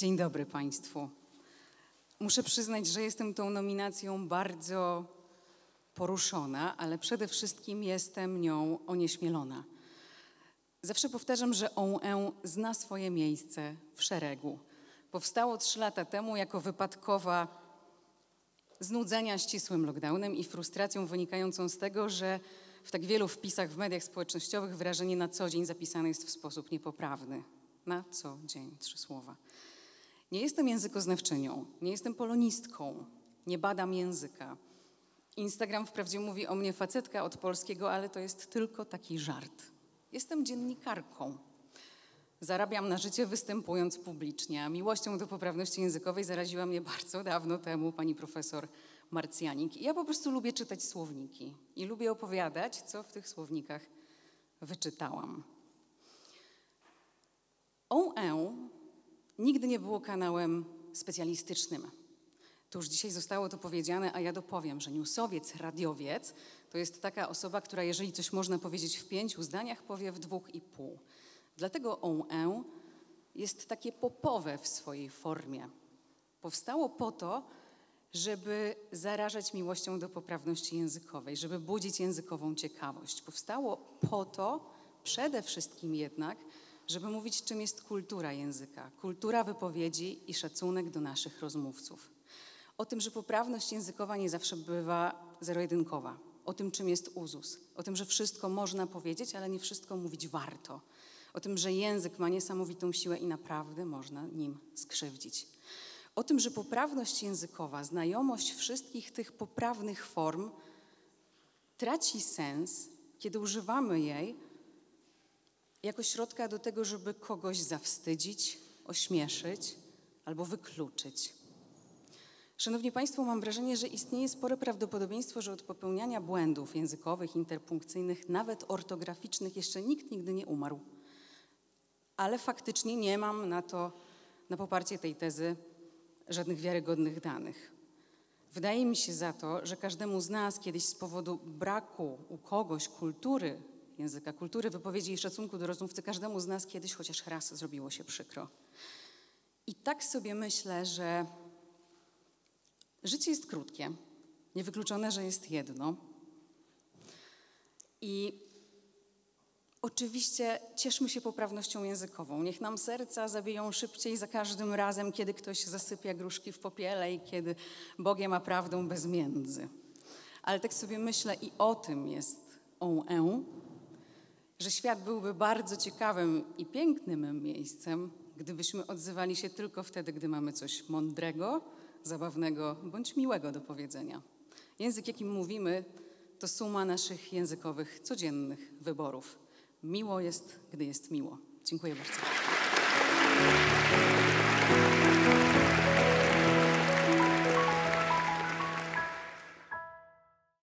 Dzień dobry Państwu. Muszę przyznać, że jestem tą nominacją bardzo poruszona, ale przede wszystkim jestem nią onieśmielona. Zawsze powtarzam, że OUN zna swoje miejsce w szeregu. Powstało 3 lata temu jako wypadkowa znudzenia ścisłym lockdownem i frustracją wynikającą z tego, że w tak wielu wpisach w mediach społecznościowych wyrażenie na co dzień zapisane jest w sposób niepoprawny. Na co dzień 3 słowa. Nie jestem językoznawczynią, nie jestem polonistką, nie badam języka. Instagram wprawdzie mówi o mnie facetka od polskiego, ale to jest tylko taki żart. Jestem dziennikarką. Zarabiam na życie występując publicznie, a miłością do poprawności językowej zaraziła mnie bardzo dawno temu pani profesor Marcjanik. I ja po prostu lubię czytać słowniki i lubię opowiadać, co w tych słownikach wyczytałam. OUN nigdy nie było kanałem specjalistycznym. To już dzisiaj zostało to powiedziane, a ja dopowiem, że newsowiec, radiowiec to jest taka osoba, która jeżeli coś można powiedzieć w 5 zdaniach, powie w 2,5. Dlatego OUN jest takie popowe w swojej formie. Powstało po to, żeby zarażać miłością do poprawności językowej, żeby budzić językową ciekawość. Powstało po to przede wszystkim jednak, żeby mówić, czym jest kultura języka, kultura wypowiedzi i szacunek do naszych rozmówców. O tym, że poprawność językowa nie zawsze bywa zero-jedynkowa. O tym, czym jest uzus. O tym, że wszystko można powiedzieć, ale nie wszystko mówić warto. O tym, że język ma niesamowitą siłę i naprawdę można nim skrzywdzić. O tym, że poprawność językowa, znajomość wszystkich tych poprawnych form traci sens, kiedy używamy jej jako środka do tego, żeby kogoś zawstydzić, ośmieszyć albo wykluczyć. Szanowni Państwo, mam wrażenie, że istnieje spore prawdopodobieństwo, że od popełniania błędów językowych, interpunkcyjnych, nawet ortograficznych jeszcze nikt nigdy nie umarł. Ale faktycznie nie mam na poparcie tej tezy żadnych wiarygodnych danych. Wydaje mi się za to, że każdemu z nas kiedyś z powodu braku u kogoś kultury języka, kultury wypowiedzi i szacunku do rozmówcy, każdemu z nas kiedyś chociaż raz zrobiło się przykro. I tak sobie myślę, że życie jest krótkie, niewykluczone, że jest jedno. I oczywiście cieszmy się poprawnością językową. Niech nam serca zabiją szybciej za każdym razem, kiedy ktoś zasypia gruszki w popiele i kiedy Bogiem a prawdą bez między. Ale tak sobie myślę i o tym jest OUN, że świat byłby bardzo ciekawym i pięknym miejscem, gdybyśmy odzywali się tylko wtedy, gdy mamy coś mądrego, zabawnego bądź miłego do powiedzenia. Język, jakim mówimy, to suma naszych językowych, codziennych wyborów. Miło jest, gdy jest miło. Dziękuję bardzo.